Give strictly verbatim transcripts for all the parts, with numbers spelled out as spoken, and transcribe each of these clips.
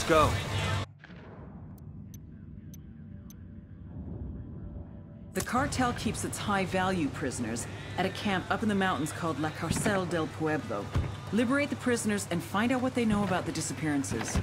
Let's go. The cartel keeps its high-value prisoners at a camp up in the mountains called La Cárcel del Pueblo. Liberate the prisoners and find out what they know about the disappearances.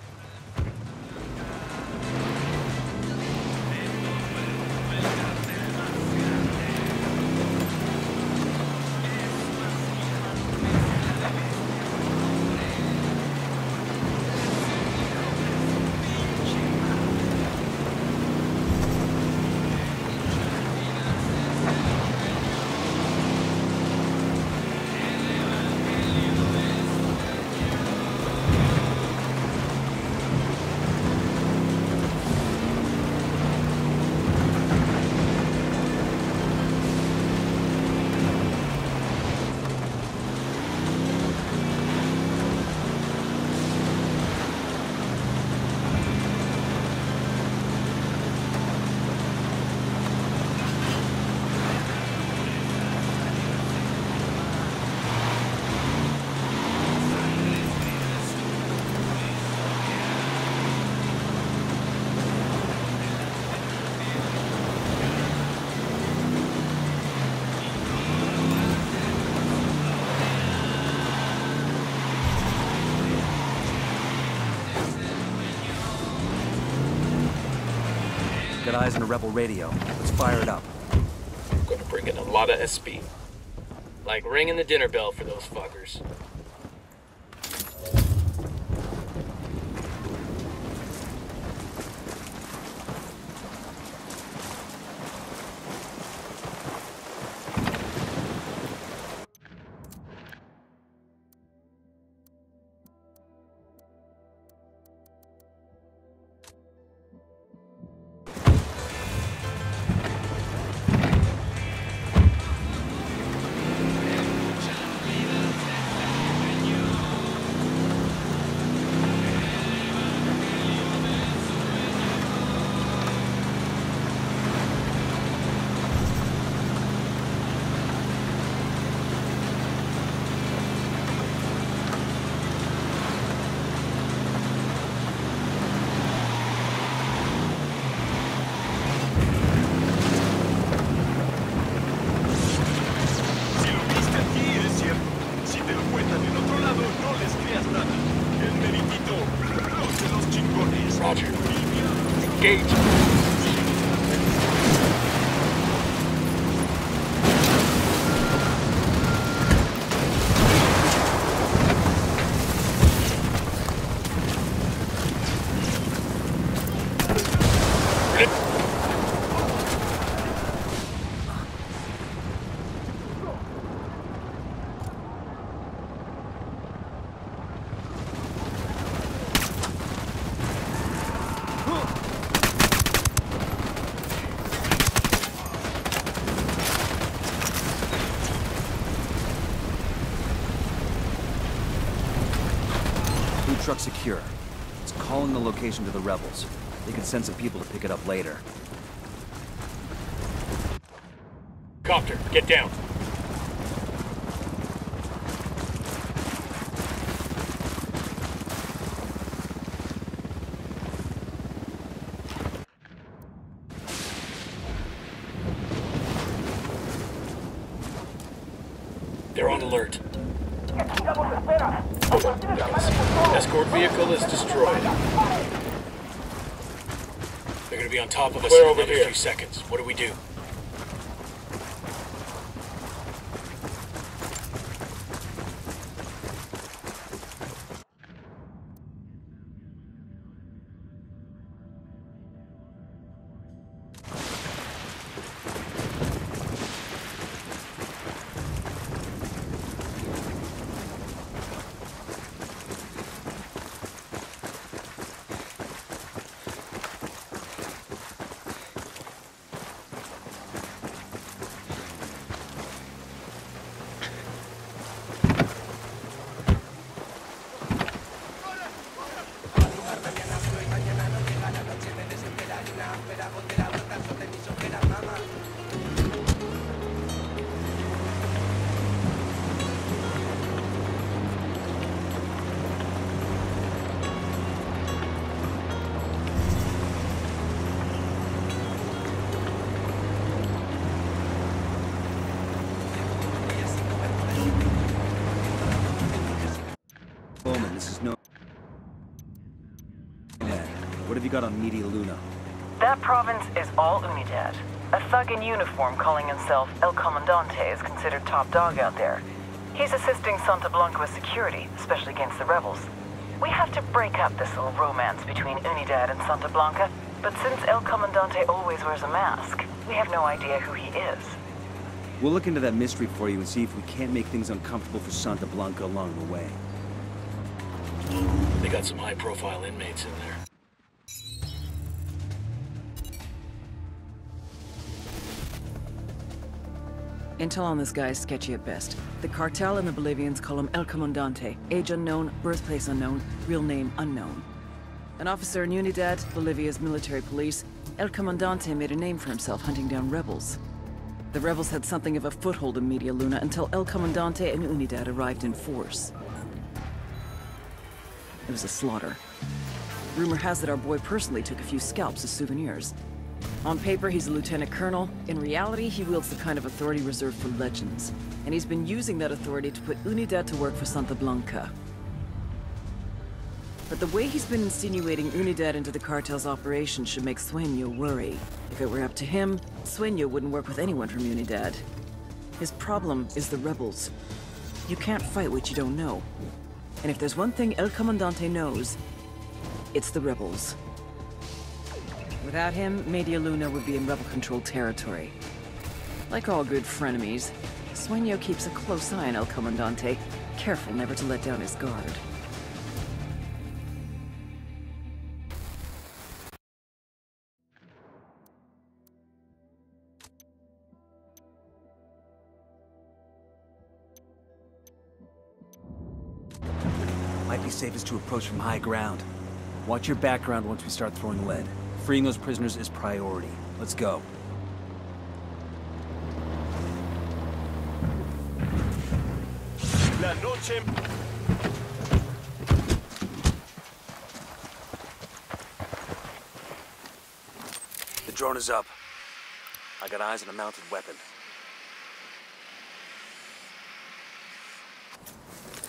Got eyes on a rebel radio. Let's fire it up. I'm gonna bring in a lot of S P. Like ringing the dinner bell for those fuckers. Roger. Engage. Truck secure. It's calling the location to the rebels. They can send some people to pick it up later. Copter, get down. They're on alert. Escort vehicle is destroyed. They're gonna be on top of us in another few seconds. What do we do? This is no... What have you got on Media Luna? That province is all Unidad. A thug in uniform calling himself El Comandante is considered top dog out there. He's assisting Santa Blanca with security, especially against the rebels. We have to break up this little romance between Unidad and Santa Blanca, but since El Comandante always wears a mask, we have no idea who he is. We'll look into that mystery for you and see if we can't make things uncomfortable for Santa Blanca along the way. They got some high-profile inmates in there. Intel on this guy is sketchy at best. The cartel and the Bolivians call him El Comandante. Age unknown, birthplace unknown, real name unknown. An officer in Unidad, Bolivia's military police, El Comandante made a name for himself hunting down rebels. The rebels had something of a foothold in Media Luna until El Comandante and Unidad arrived in force. It was a slaughter. Rumor has it our boy personally took a few scalps as souvenirs. On paper, he's a lieutenant colonel. In reality, he wields the kind of authority reserved for legends. And he's been using that authority to put Unidad to work for Santa Blanca. But the way he's been insinuating Unidad into the cartel's operation should make Sueño worry. If it were up to him, Sueño wouldn't work with anyone from Unidad. His problem is the rebels. You can't fight what you don't know. And if there's one thing El Comandante knows, it's the rebels. Without him, Media Luna would be in rebel-controlled territory. Like all good frenemies, Sueño keeps a close eye on El Comandante, careful never to let down his guard. Might be safest to approach from high ground. Watch your background once we start throwing lead. Freeing those prisoners is priority. Let's go. La noche. The drone is up. I got eyes on a mounted weapon.